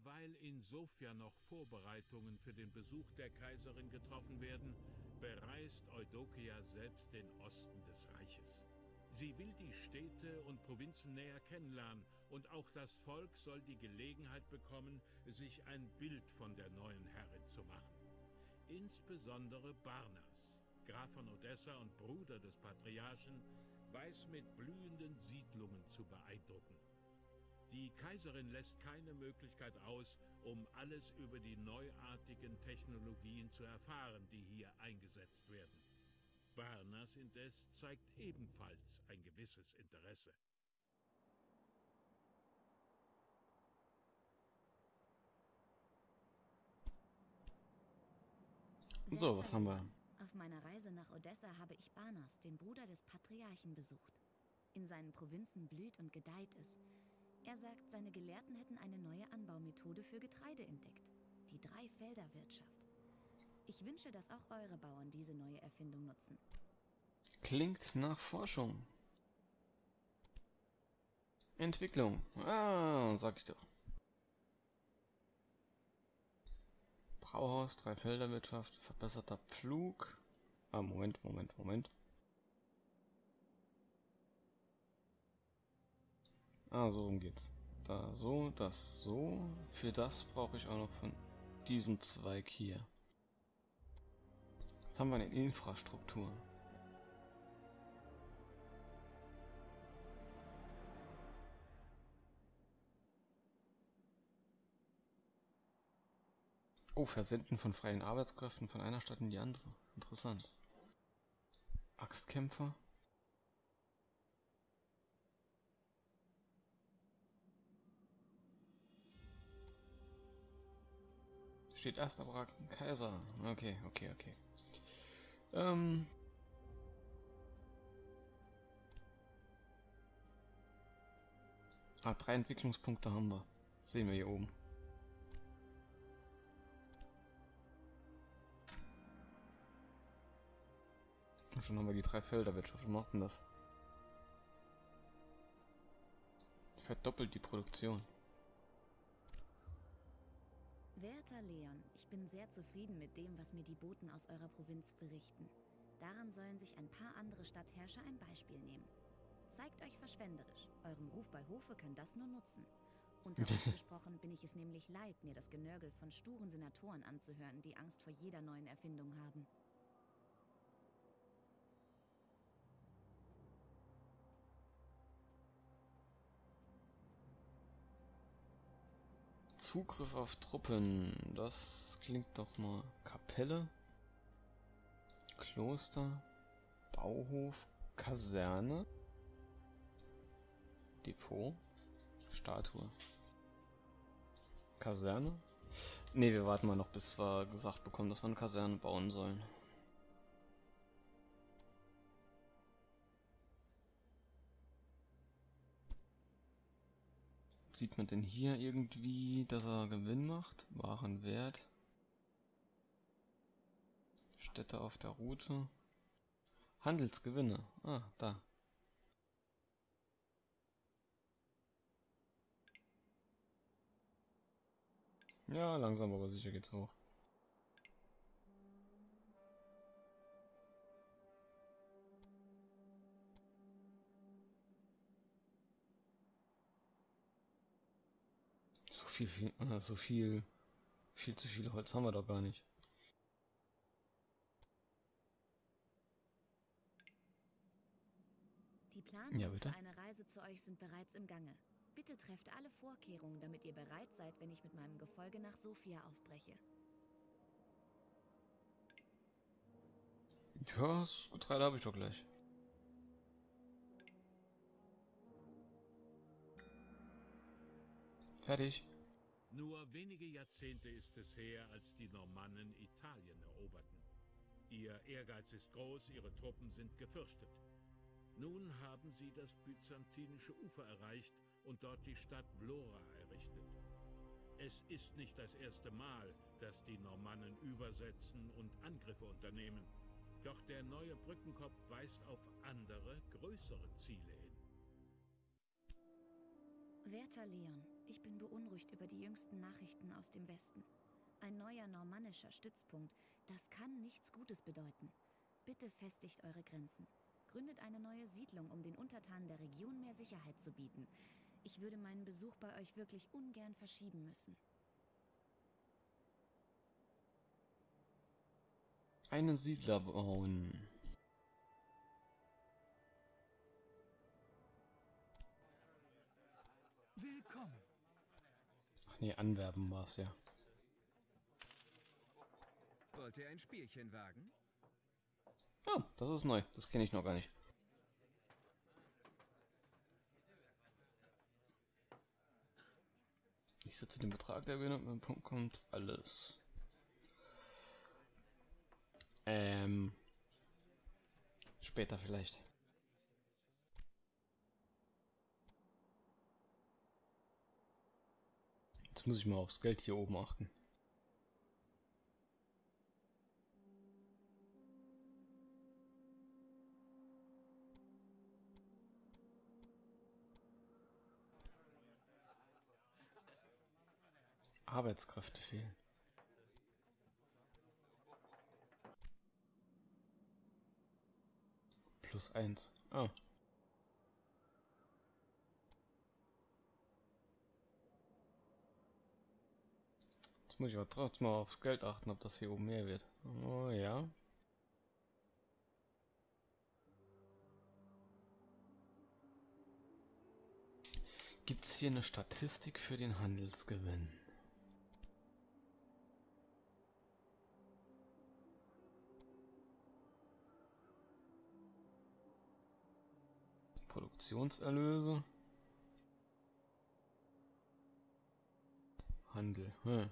Weil in Sofia noch Vorbereitungen für den Besuch der Kaiserin getroffen werden, bereist Eudokia selbst den Osten des Reiches. Sie will die Städte und Provinzen näher kennenlernen, und auch das Volk soll die Gelegenheit bekommen, sich ein Bild von der neuen Herrin zu machen. Insbesondere Barnas, Graf von Odessa und Bruder des Patriarchen, weiß mit blühenden Siedlungen zu beeindrucken. Die Kaiserin lässt keine Möglichkeit aus, um alles über die neuartigen Technologien zu erfahren, die hier eingesetzt werden. Barnas indes zeigt ebenfalls ein gewisses Interesse. So, was haben wir? Auf meiner Reise nach Odessa habe ich Barnas, den Bruder des Patriarchen, besucht. In seinen Provinzen blüht und gedeiht es. Er sagt, seine Gelehrten hätten eine neue Anbaumethode für Getreide entdeckt. Die Dreifelderwirtschaft. Ich wünsche, dass auch eure Bauern diese neue Erfindung nutzen. Klingt nach Forschung. Entwicklung. Ah, sag ich doch. Brauhaus, Dreifelderwirtschaft, verbesserter Pflug. Ah, Moment. Ah, so rum geht's. Da so, das so. Für das brauche ich auch noch von diesem Zweig hier. Jetzt haben wir eine Infrastruktur. Oh, Versenden von freien Arbeitskräften von einer Stadt in die andere. Interessant. Axtkämpfer. Steht erster Braten Kaiser. Okay. Ah, 3 Entwicklungspunkte haben wir. Sehen wir hier oben. Und schon haben wir die Dreifelderwirtschaft. Wir machten das. Verdoppelt die Produktion. Werter Leon, ich bin sehr zufrieden mit dem, was mir die Boten aus eurer Provinz berichten. Daran sollen sich ein paar andere Stadtherrscher ein Beispiel nehmen. Zeigt euch verschwenderisch. Eurem Ruf bei Hofe kann das nur nutzen. Unter uns gesprochen bin ich es nämlich leid, mir das Genörgel von sturen Senatoren anzuhören, die Angst vor jeder neuen Erfindung haben. Zugriff auf Truppen. Das klingt doch mal. Kapelle. Kloster. Bauhof. Kaserne. Depot. Statue. Kaserne. Ne, wir warten mal noch, bis wir gesagt bekommen, dass wir eine Kaserne bauen sollen. Sieht man denn hier irgendwie, dass er Gewinn macht? Warenwert. Städte auf der Route. Handelsgewinne. Ah, da. Ja, langsam aber sicher geht's hoch. Viel zu viel Holz haben wir doch gar nicht. Die Planungen für eine Reise zu euch sind bereits im Gange. Bitte trefft alle Vorkehrungen, damit ihr bereit seid, wenn ich mit meinem Gefolge nach Sofia aufbreche. Ja, das Getreide habe ich doch gleich. Fertig. Nur wenige Jahrzehnte ist es her, als die Normannen Italien eroberten. Ihr Ehrgeiz ist groß, ihre Truppen sind gefürchtet. Nun haben sie das byzantinische Ufer erreicht und dort die Stadt Vlora errichtet. Es ist nicht das erste Mal, dass die Normannen übersetzen und Angriffe unternehmen. Doch der neue Brückenkopf weist auf andere, größere Ziele hin. Werter Leon, Ich bin beunruhigt über die jüngsten Nachrichten aus dem Westen. Ein neuer normannischer Stützpunkt, das kann nichts Gutes bedeuten. Bitte festigt eure Grenzen. Gründet eine neue Siedlung, um den Untertanen der Region mehr Sicherheit zu bieten. Ich würde meinen Besuch bei euch wirklich ungern verschieben müssen. Einen Siedler bauen. Willkommen. Ach nee, anwerben war's ja. Wollt ihr ein Spielchen wagen? Ah, das ist neu. Das kenne ich noch gar nicht. Ich setze den Betrag, der wieder mit dem Punkt kommt. Alles. Später vielleicht. Jetzt muss ich mal aufs Geld hier oben achten. Arbeitskräfte fehlen. +1. Ah. Jetzt muss ich aber trotzdem mal aufs Geld achten, ob das hier oben mehr wird. Oh ja. Gibt es hier eine Statistik für den Handelsgewinn? Produktionserlöse? Handel.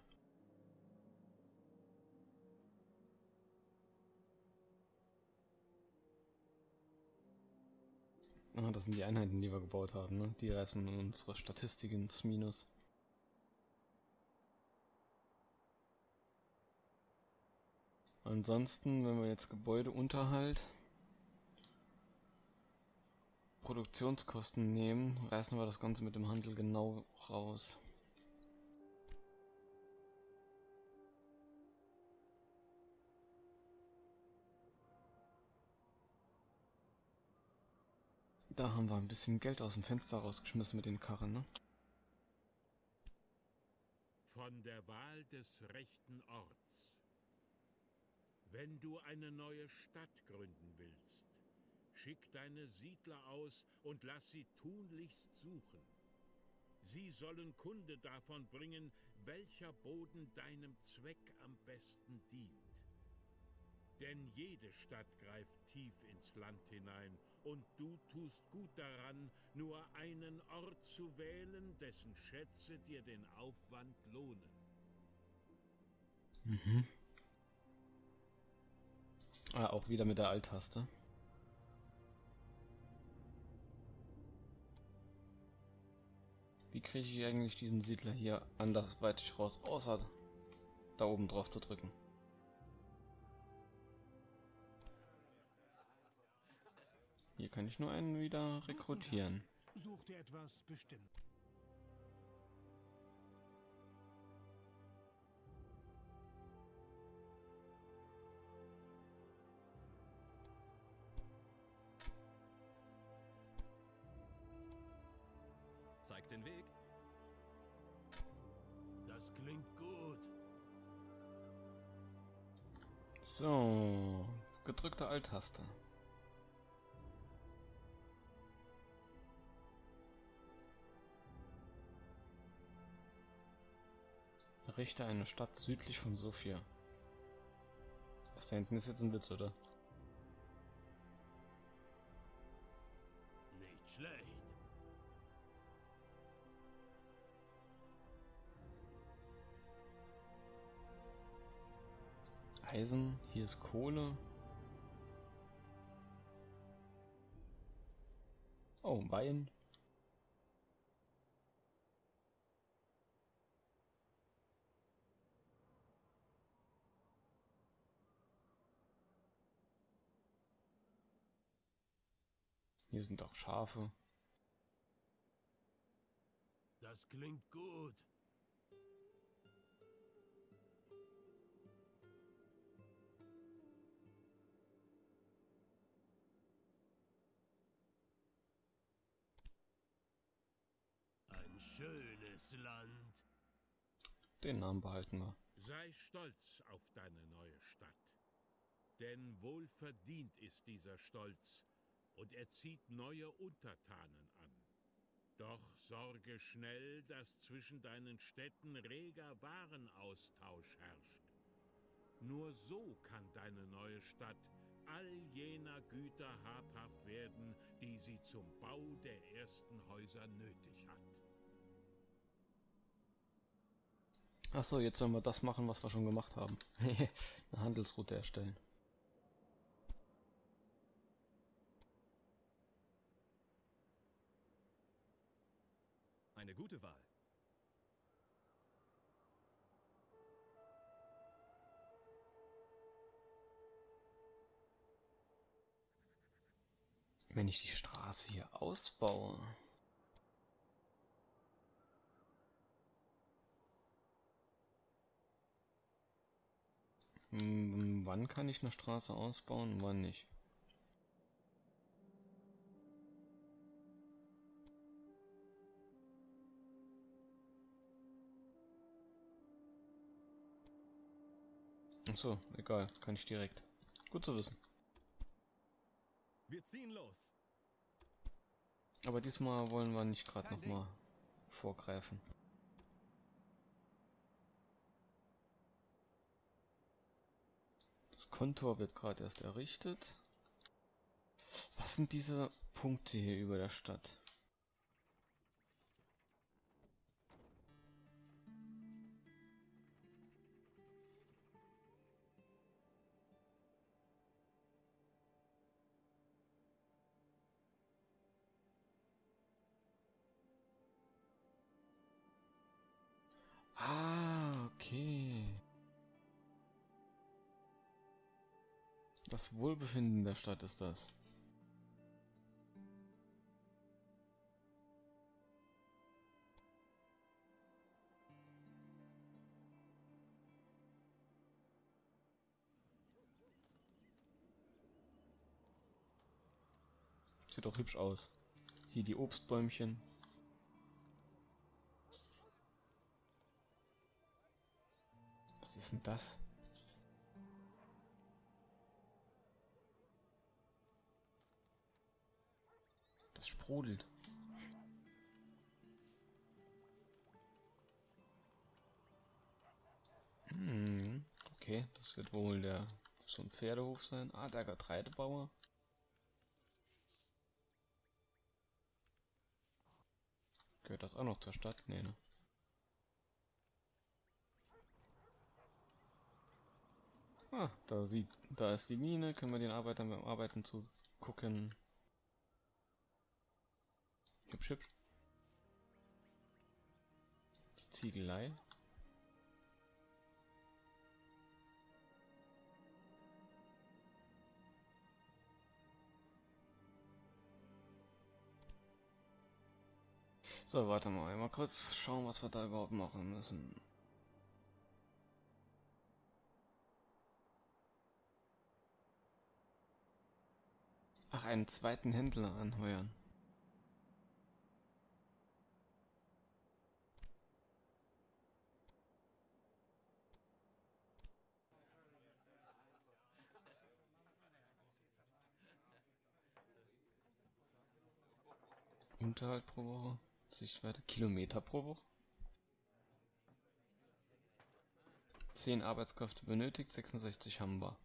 Ah, das sind die Einheiten, die wir gebaut haben, ne? Die reißen unsere Statistik ins Minus. Ansonsten, wenn wir jetzt Gebäudeunterhalt, Produktionskosten nehmen, reißen wir das Ganze mit dem Handel genau raus. Da haben wir ein bisschen Geld aus dem Fenster rausgeschmissen mit den Karren, ne? Von der Wahl des rechten Orts. Wenn du eine neue Stadt gründen willst, schick deine Siedler aus und lass sie tunlichst suchen. Sie sollen Kunde davon bringen, welcher Boden deinem Zweck am besten dient. Denn jede Stadt greift tief ins Land hinein, und du tust gut daran, nur einen Ort zu wählen, dessen Schätze dir den Aufwand lohnen. Mhm. Ah, auch wieder mit der Alt-Taste. Wie kriege ich eigentlich diesen Siedler hier andersweitig raus, außer da oben drauf zu drücken? Hier kann ich nur einen wieder rekrutieren. Sucht ihr etwas bestimmt? Zeigt den Weg. Das klingt gut. So, gedrückte Alt-Taste. Errichte eine Stadt südlich von Sofia. Das da hinten ist jetzt ein Witz, oder? Nicht schlecht. Eisen, hier ist Kohle. Oh, Wein. Hier sind auch Schafe. Das Das klingt gut. Ein schönes Land. Den Namen behalten wir. Sei stolz auf deine neue Stadt. Denn wohlverdient ist dieser Stolz, und er zieht neue Untertanen an. Doch sorge schnell, dass zwischen deinen Städten reger Warenaustausch herrscht. Nur so kann deine neue Stadt all jener Güter habhaft werden, die sie zum Bau der ersten Häuser nötig hat. Achso, jetzt sollen wir das machen, was wir schon gemacht haben. Eine Handelsroute erstellen. Eine gute Wahl. Wenn ich die Straße hier ausbaue. Wann kann ich eine Straße ausbauen, wann nicht? Achso, egal, kann ich direkt. Gut zu wissen. Wir ziehen los. Aber diesmal wollen wir nicht gerade nochmal vorgreifen. Das Kontor wird gerade erst errichtet. Was sind diese Punkte hier über der Stadt? Ah, okay. Das Wohlbefinden der Stadt ist das. Sieht doch hübsch aus. Hier die Obstbäumchen. Was ist denn das? Das sprudelt. Okay, das wird wohl so ein Pferdehof sein. Ah, der Getreidebauer. Gehört das auch noch zur Stadt? Nee, ne? Ah, da ist die Mine. Können wir den Arbeitern beim Arbeiten zugucken. Hübsch, hübsch. Die Ziegelei. So, warte mal kurz schauen, was wir da überhaupt machen müssen. Ach, einen zweiten Händler anheuern. Unterhalt pro Woche. Sichtweite. Kilometer pro Woche. 10 Arbeitskräfte benötigt, 66 haben wir.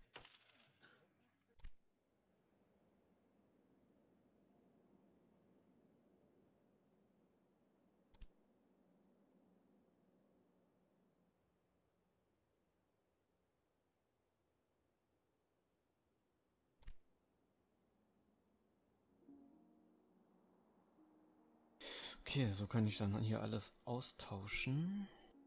Okay, so kann ich dann hier alles austauschen.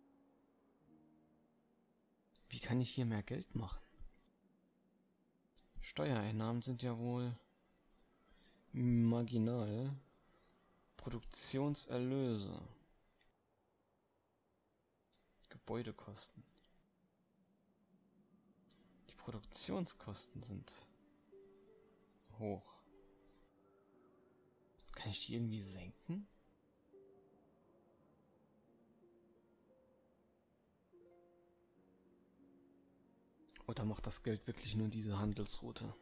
Wie kann ich hier mehr Geld machen? Steuereinnahmen sind ja wohl marginal. Produktionserlöse. Gebäudekosten. Die Produktionskosten sind hoch. Kann ich die irgendwie senken? Oder macht das Geld wirklich nur diese Handelsroute?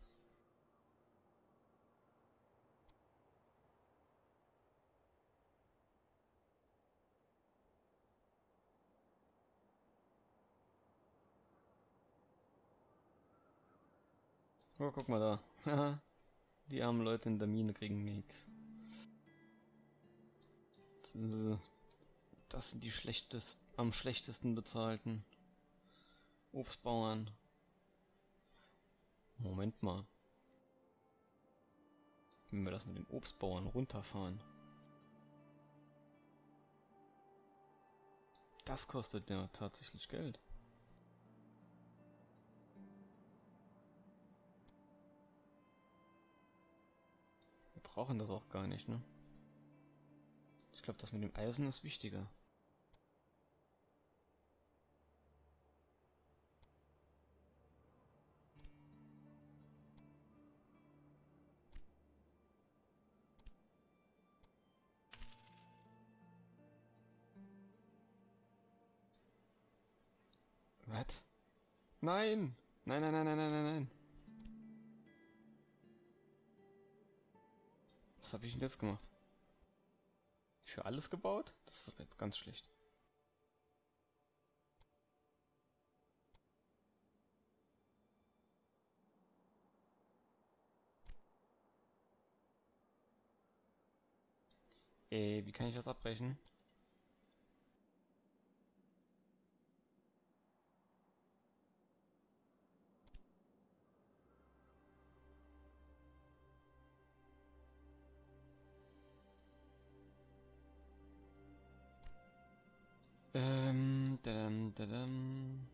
Oh, guck mal da. Haha. Die armen Leute in der Mine kriegen nichts. Das sind die am schlechtesten bezahlten Obstbauern. Moment mal. Wenn wir das mit den Obstbauern runterfahren. Das kostet ja tatsächlich Geld. Wir brauchen das auch gar nicht, ne? Ich glaube, das mit dem Eisen ist wichtiger. Was? Nein! Nein, nein, nein, nein, nein, nein, nein. Was habe ich denn jetzt gemacht? Für alles gebaut? Das ist aber jetzt ganz schlecht. Wie kann ich das abbrechen? Dadam, dadam.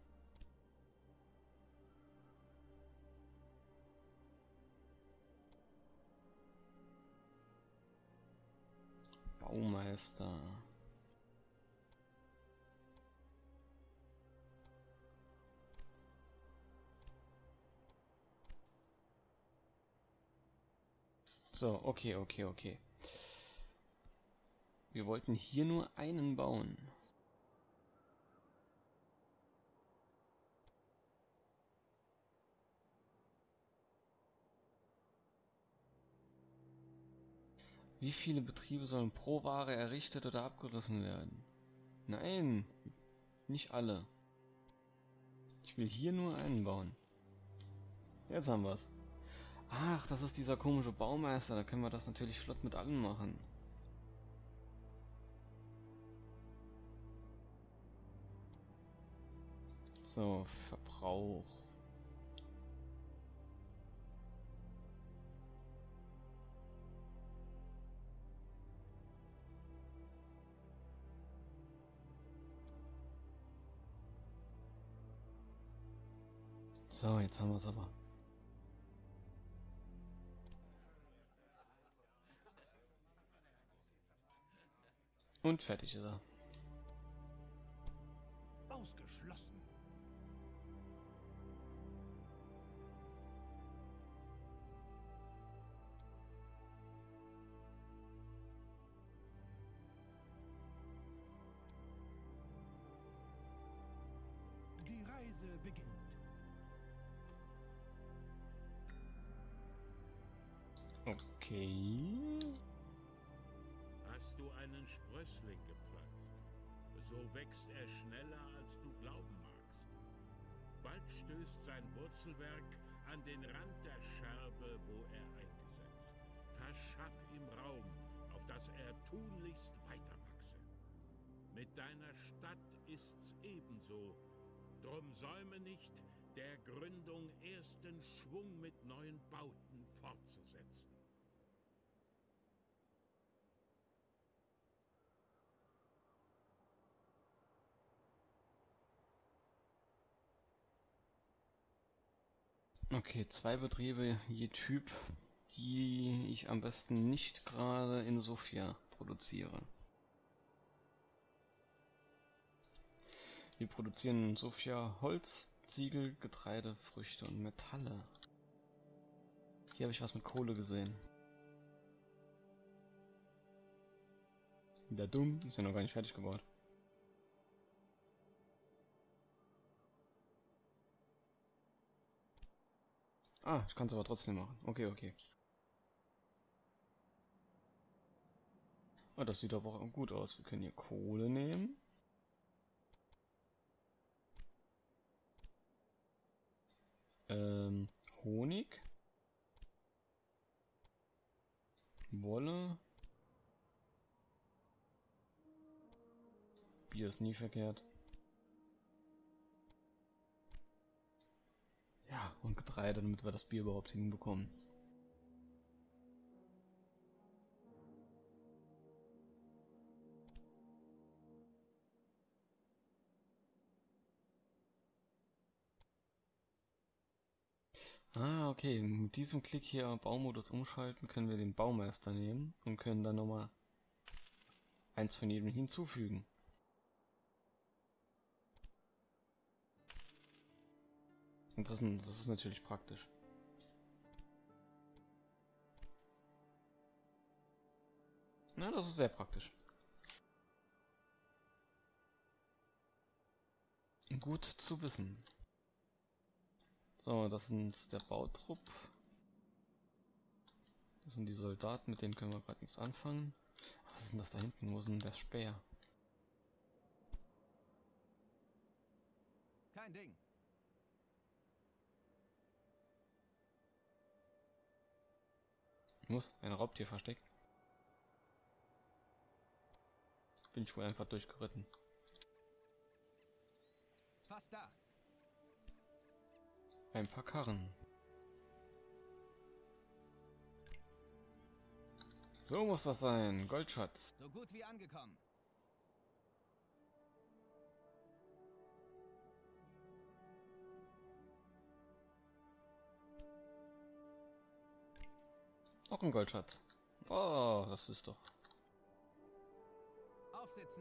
Baumeister. So, okay. Wir wollten hier nur einen bauen. Wie viele Betriebe sollen pro Ware errichtet oder abgerissen werden? Nein, nicht alle. Ich will hier nur einen bauen. Jetzt haben wir's. Ach, das ist dieser komische Baumeister, da können wir das natürlich flott mit allen machen. So, Verbrauch. So, jetzt haben wir es aber. Und fertig ist er. Ausgeschlossen. Die Reise beginnt. Okay. Hast du einen Sprössling gepflanzt, so wächst er schneller, als du glauben magst. Bald stößt sein Wurzelwerk an den Rand der Scherbe, wo er eingesetzt. Verschaff ihm Raum, auf dass er tunlichst weiterwachse. Mit deiner Stadt ist's ebenso. Drum säume nicht, der Gründung ersten Schwung mit neuen Bauten fortzusetzen. Okay, 2 Betriebe je Typ, die ich am besten nicht gerade in Sofia produziere. Wir produzieren in Sofia Holz, Ziegel, Getreide, Früchte und Metalle. Hier habe ich was mit Kohle gesehen. Der Dumm ist ja noch gar nicht fertig gebaut. Ah, ich kann es aber trotzdem machen. Okay, okay. Ah, das sieht aber auch gut aus. Wir können hier Kohle nehmen. Honig. Wolle. Bier ist nie verkehrt. Ja, und Getreide, damit wir das Bier überhaupt hinbekommen. Ah, okay. Mit diesem Klick hier auf Baumodus umschalten, können wir den Baumeister nehmen und können dann nochmal eins von jedem hinzufügen. Und das ist natürlich praktisch. Na, das ist sehr praktisch. Gut zu wissen. So, das sind der Bautrupp. Das sind die Soldaten, mit denen können wir gerade nichts anfangen. Was ist denn das da hinten? Wo ist denn der Speer? Kein Ding. Muss ein Raubtier versteckt. Bin ich wohl einfach durchgeritten. Fast da. Ein paar Karren. So muss das sein. Goldschatz. So gut wie angekommen. Noch ein Goldschatz. Oh, das ist doch. Aufsitzen.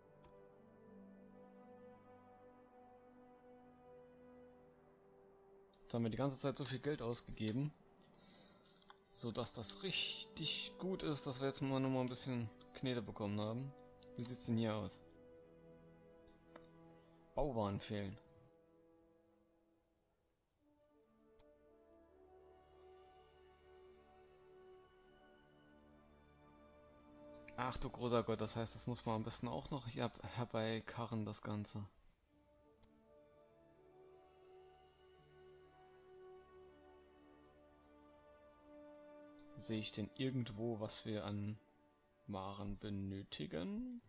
Jetzt haben wir die ganze Zeit so viel Geld ausgegeben, so dass das richtig gut ist, dass wir jetzt mal noch mal ein bisschen Knete bekommen haben. Wie sieht's denn hier aus? Bauwaren fehlen. Ach du großer Gott, das heißt, das muss man am besten auch noch hier herbeikarren, das Ganze. Sehe ich denn irgendwo, was wir an Waren benötigen?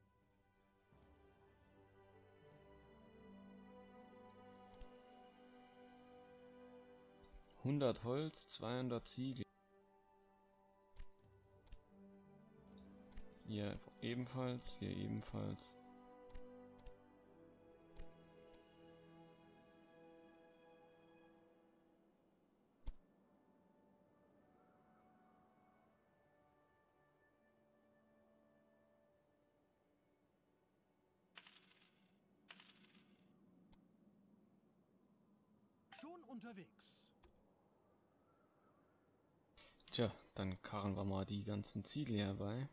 ...100 Holz, 200 Ziegel. Hier ebenfalls, hier ebenfalls. Schon unterwegs. Tja, dann karren wir mal die ganzen Ziegel herbei.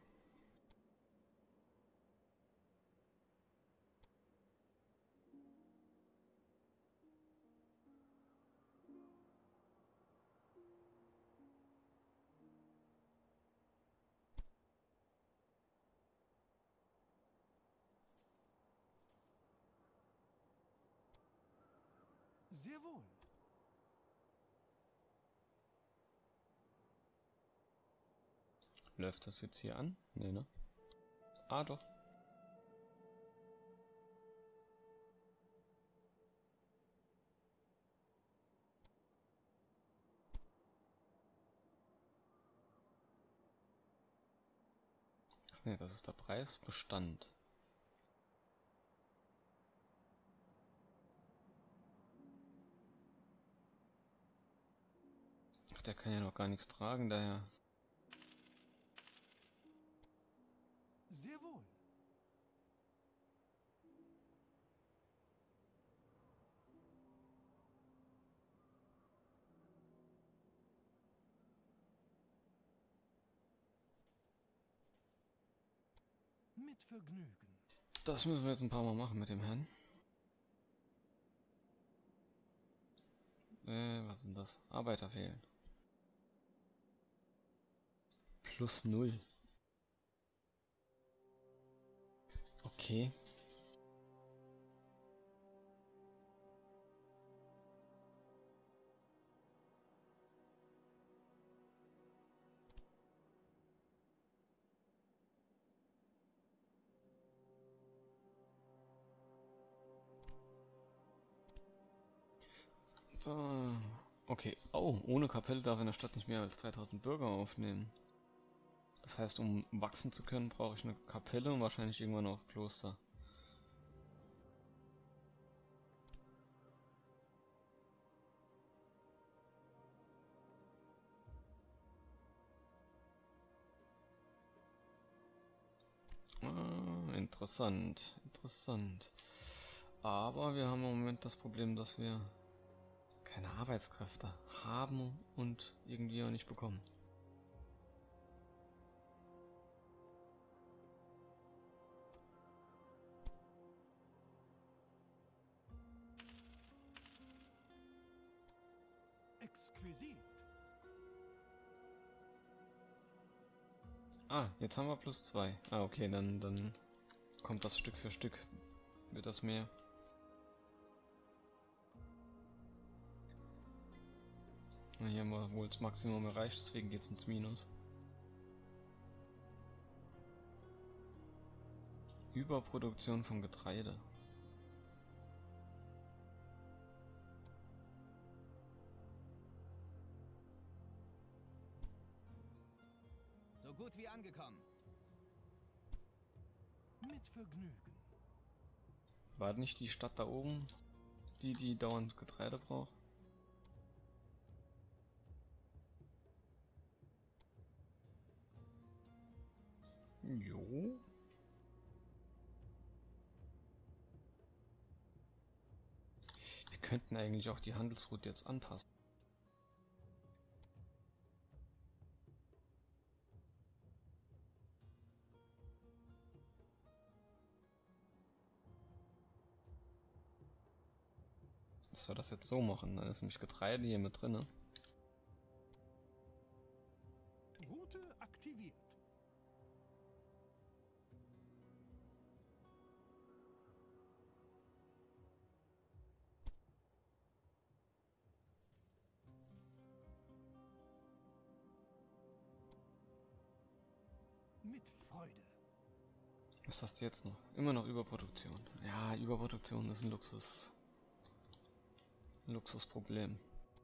Sehr wohl. Läuft das jetzt hier an? Nee, ne? Ah, doch. Ach nee, das ist der Preisbestand. Ach, der kann ja noch gar nichts tragen, daher. Sehr wohl. Mit Vergnügen. Das müssen wir jetzt ein paar Mal machen mit dem Herrn. Was sind das? Arbeiter fehlen. Plus 0. Okay. So. Okay. Oh, ohne Kapelle darf in der Stadt nicht mehr als 3000 Bürger aufnehmen. Das heißt, um wachsen zu können, brauche ich eine Kapelle und wahrscheinlich irgendwann auch Kloster. Ah, interessant, interessant. Aber wir haben im Moment das Problem, dass wir keine Arbeitskräfte haben und irgendwie auch nicht bekommen. Exquisit. Ah, jetzt haben wir plus 2. Ah, okay, dann kommt das Stück für Stück. Wird das mehr. Na, hier haben wir wohl das Maximum erreicht, deswegen geht's ins Minus. Überproduktion von Getreide. So gut wie angekommen. Mit Vergnügen. War nicht die Stadt da oben, die dauernd Getreide braucht? Jo. Wir könnten eigentlich auch die Handelsroute jetzt anpassen. Dass wir das jetzt so machen, dann ist nämlich Getreide hier mit drin. Route aktiviert. Mit Freude. Was hast du jetzt noch? Immer noch Überproduktion. Ja, Überproduktion ist ein Luxusproblem.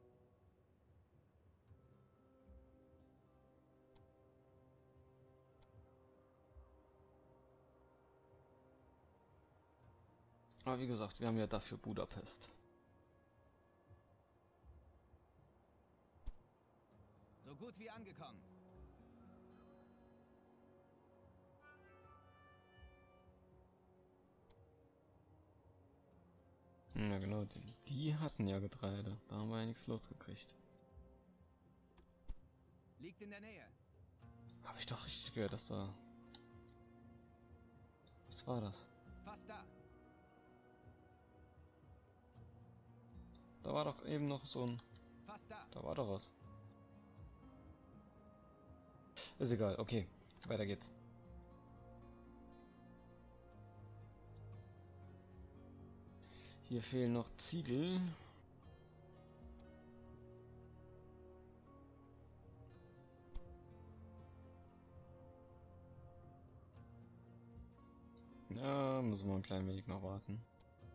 Aber wie gesagt, wir haben ja dafür Budapest. So gut wie angekommen. Ja genau, die hatten ja Getreide. Da haben wir ja nichts losgekriegt. Liegt in der Nähe. Habe ich doch richtig gehört, dass da... Was war das? Fast da. Da war doch eben noch so ein... Fast da. Da war doch was. Ist egal, okay. Weiter geht's. Hier fehlen noch Ziegel. Ja, müssen wir einen kleinen Weg noch warten.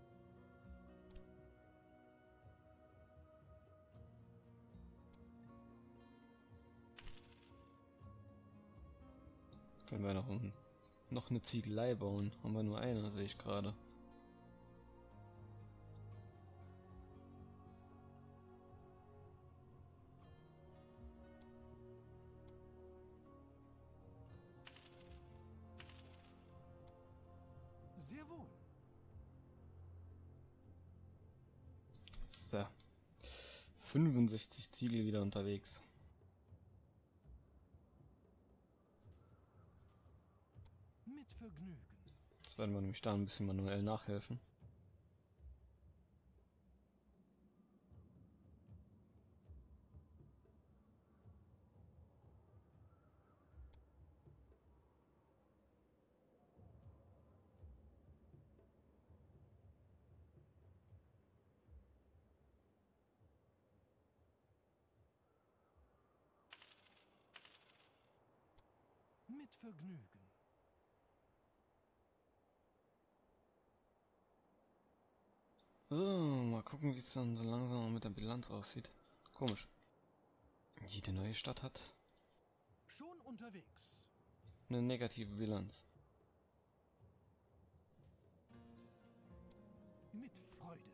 Können wir noch eine Ziegelei bauen. Haben wir nur eine, sehe ich gerade. Sehr wohl. So. 65 Ziegel wieder unterwegs. Mit Vergnügen. Jetzt werden wir nämlich da ein bisschen manuell nachhelfen. Mit Vergnügen. So, mal gucken, wie es dann so langsam mit der Bilanz aussieht. Komisch. Jede neue Stadt hat Schon unterwegs. eine negative Bilanz. Mit Freude.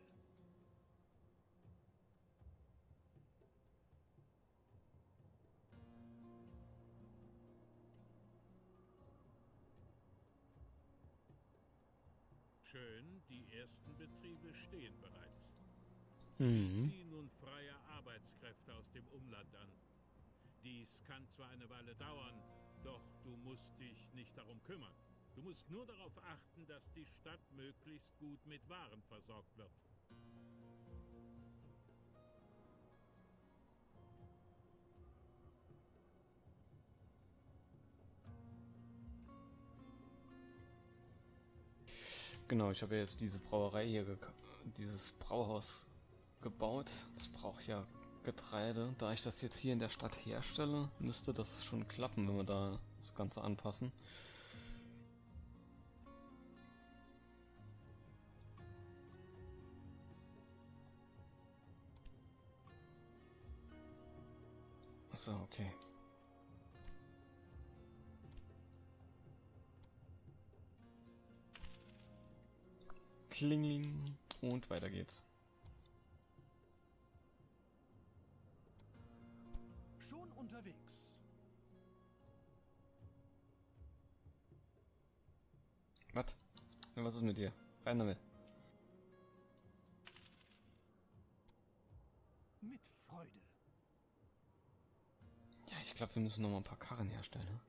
Schön, die ersten Betriebe stehen bereits. Mhm. Sie ziehen nun freie Arbeitskräfte aus dem Umland an. Dies kann zwar eine Weile dauern, doch du musst dich nicht darum kümmern. Du musst nur darauf achten, dass die Stadt möglichst gut mit Waren versorgt wird. Genau, ich habe ja jetzt diese Brauerei hier, dieses Brauhaus gebaut. Das braucht ja Getreide. Da ich das jetzt hier in der Stadt herstelle, müsste das schon klappen, wenn wir da das Ganze anpassen. So, okay. Klingling und weiter geht's. Schon unterwegs. Was? Was ist mit dir? Rein damit. Mit Freude. Ja, ich glaube, wir müssen noch mal ein paar Karren herstellen, ne?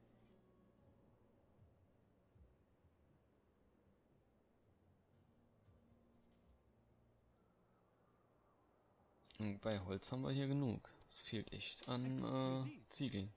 Und bei Holz haben wir hier genug. Es fehlt echt an Exquisit. Ziegeln.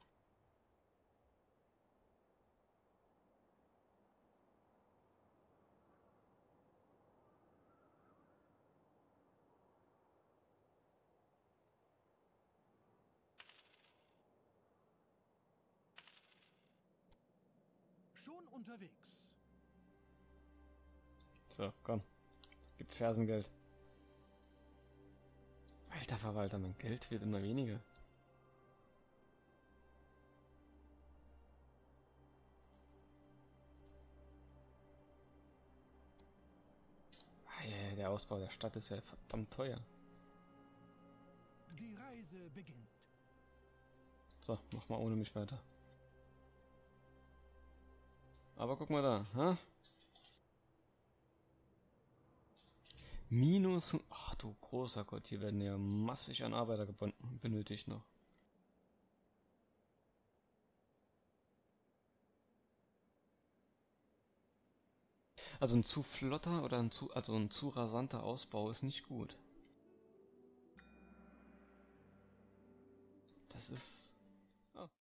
Schon unterwegs. So, komm. Gib Fersengeld. Alter Verwalter, mein Geld wird immer weniger. Ah, ja, der Ausbau der Stadt ist ja verdammt teuer. Die Reise beginnt. So, mach mal ohne mich weiter. Aber guck mal da, ha? Minus... Ach du großer Gott, hier werden ja massig an Arbeiter benötigt noch. Also ein zu flotter oder ein zu rasanter Ausbau ist nicht gut. Das ist...